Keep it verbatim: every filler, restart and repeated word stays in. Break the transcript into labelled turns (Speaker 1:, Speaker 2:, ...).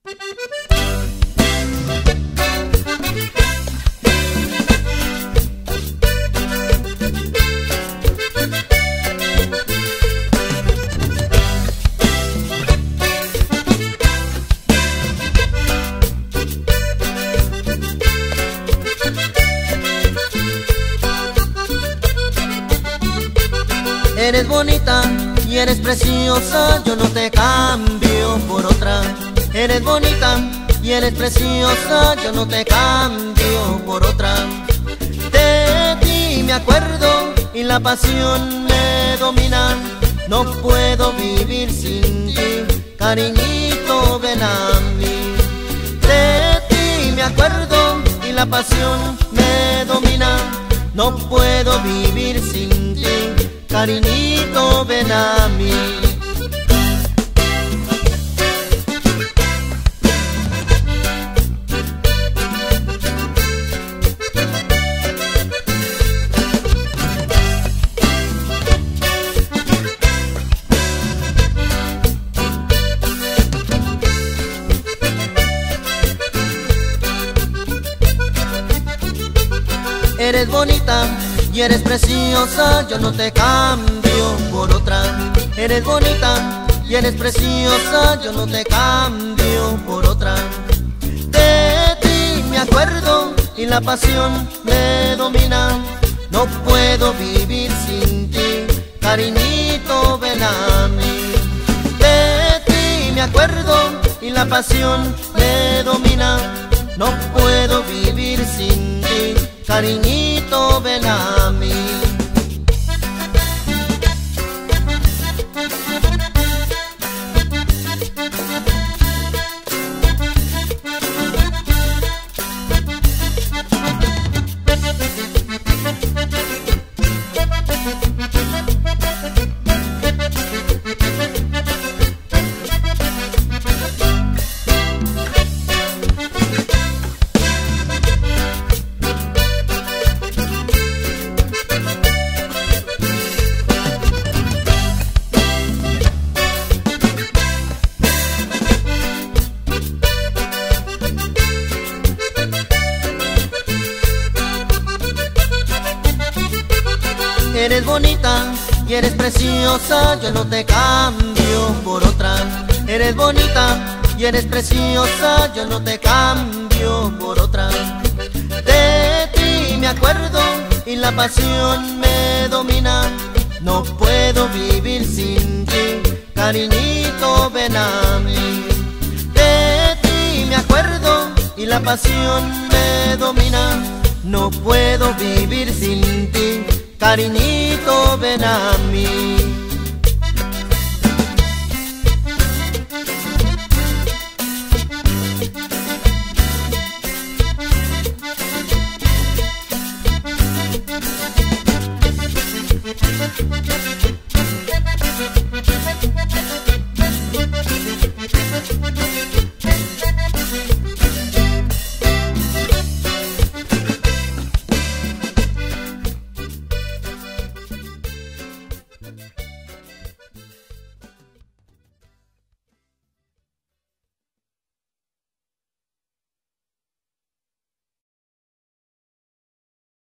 Speaker 1: Eres bonita y eres preciosa, yo no te cambio por otra. Eres bonita y eres preciosa, yo no te cambio por otra. De ti me acuerdo y la pasión me domina. No puedo vivir sin ti, cariñito, ven a mí. De ti me acuerdo y la pasión me domina. No puedo vivir sin ti, cariñito, ven a mí. Eres bonita y eres preciosa, yo no te cambio por otra. Eres bonita y eres preciosa, yo no te cambio por otra. De ti me acuerdo y la pasión me domina. No puedo vivir sin ti, cariñito, ven a mí. De ti me acuerdo y la pasión me domina. No puedo vivir sin ti, cariñito, ven a mí. Eres bonita y eres preciosa, yo no te cambio por otra. Eres bonita y eres preciosa, yo no te cambio por otra. De ti me acuerdo y la pasión me domina. No puedo vivir sin ti, cariñito, ven a mí. De ti me acuerdo y la pasión me domina. No puedo vivir sin ti, cariñito, ven a mí.
Speaker 2: Thank you.